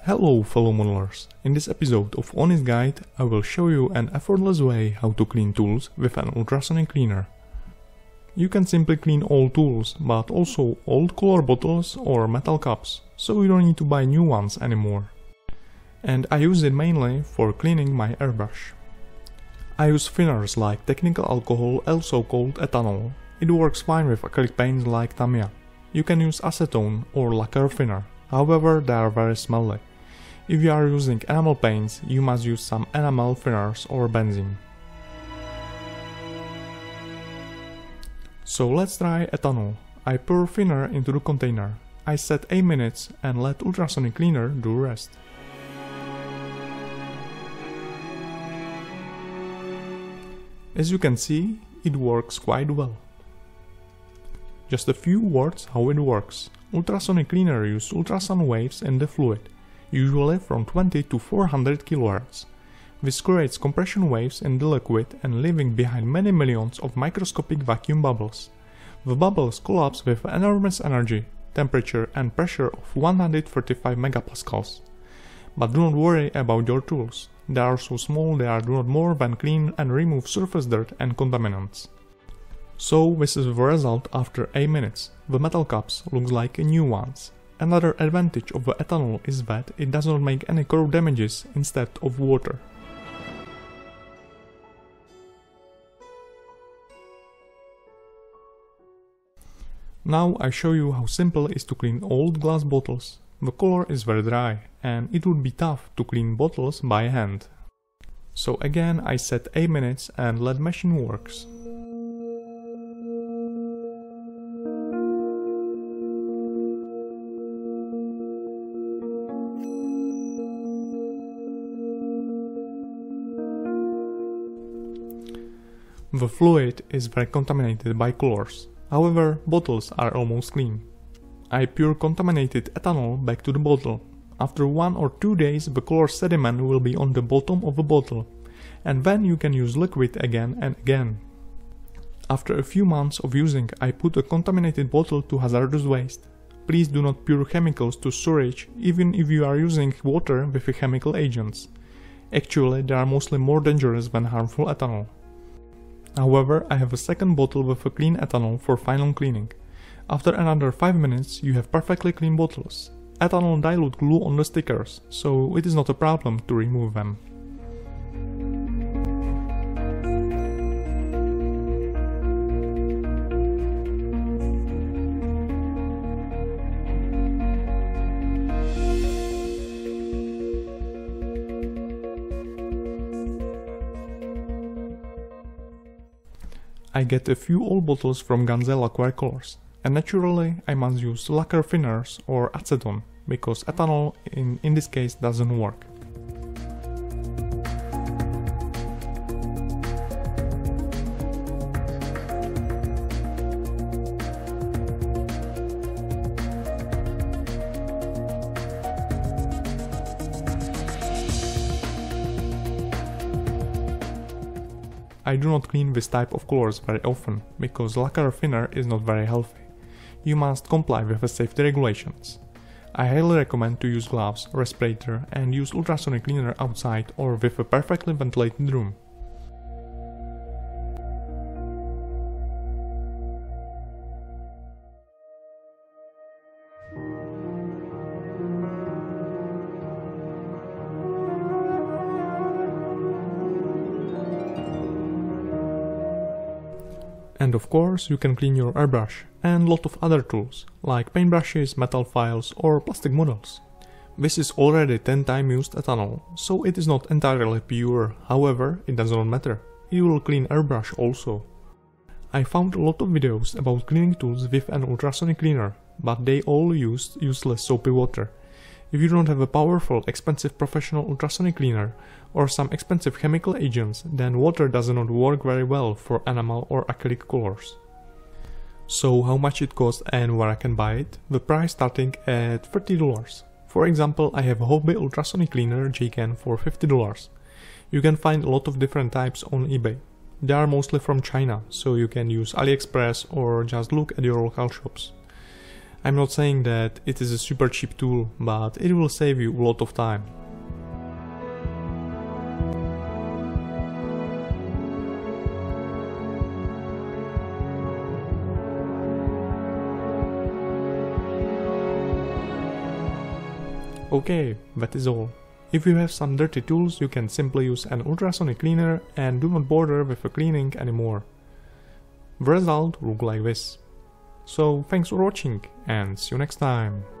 Hello fellow modelers, in this episode of Honest Guide I will show you an effortless way how to clean tools with an ultrasonic cleaner. You can simply clean all tools, but also old color bottles or metal cups, so you don't need to buy new ones anymore. And I use it mainly for cleaning my airbrush. I use thinners like technical alcohol, also called ethanol. It works fine with acrylic paints like Tamiya. You can use acetone or lacquer thinner, however they are very smelly. If you are using enamel paints, you must use some enamel thinners or benzene. So let's try ethanol. I pour thinner into the container. I set 8 minutes and let ultrasonic cleaner do the rest. As you can see, it works quite well. Just a few words how it works. Ultrasonic cleaner uses ultrasound waves in the fluid, usually from 20 to 400 kHz. This creates compression waves in the liquid and leaving behind many millions of microscopic vacuum bubbles. The bubbles collapse with enormous energy, temperature and pressure of 135 megapascals. But do not worry about your tools. They are so small they are do not more than clean and remove surface dirt and contaminants. So this is the result after 8 minutes. The metal cups look like new ones. Another advantage of the ethanol is that it does not make any corrode damages instead of water. Now I show you how simple it is to clean old glass bottles. The color is very dry and it would be tough to clean bottles by hand. So again I set 8 minutes and let machine works. The fluid is very contaminated by colors, however bottles are almost clean. I pour contaminated ethanol back to the bottle. After 1 or 2 days the color sediment will be on the bottom of the bottle, and then you can use liquid again and again. After a few months of using, I put a contaminated bottle to hazardous waste. Please do not pour chemicals to storage even if you are using water with chemical agents. Actually they are mostly more dangerous than harmful ethanol. However, I have a second bottle with a clean ethanol for final cleaning. After another 5 minutes, you have perfectly clean bottles. Ethanol dilute glue on the stickers, so it is not a problem to remove them. I get a few old bottles from Ganze Lacquer Colors, and naturally I must use lacquer thinners or acetone, because ethanol in this case doesn't work. I do not clean this type of colors very often, because lacquer thinner is not very healthy. You must comply with the safety regulations. I highly recommend to use gloves, respirator and use ultrasonic cleaner outside or with a perfectly ventilated room. And of course you can clean your airbrush and lot of other tools, like paintbrushes, metal files or plastic models. This is already 10 times used ethanol, so it is not entirely pure, however it does not matter, it will clean airbrush also. I found a lot of videos about cleaning tools with an ultrasonic cleaner, but they all used useless soapy water. If you don't have a powerful, expensive professional ultrasonic cleaner or some expensive chemical agents, then water does not work very well for enamel or acrylic colors. So how much it costs and where I can buy it? The price starting at $30. For example, I have a Hobby ultrasonic cleaner J-Can for $50. You can find a lot of different types on eBay. They are mostly from China, so you can use AliExpress or just look at your local shops. I'm not saying that it is a super cheap tool, but it will save you a lot of time. Okay, that is all. If you have some dirty tools, you can simply use an ultrasonic cleaner and do not bother with the cleaning anymore. The result will look like this. So thanks for watching and see you next time.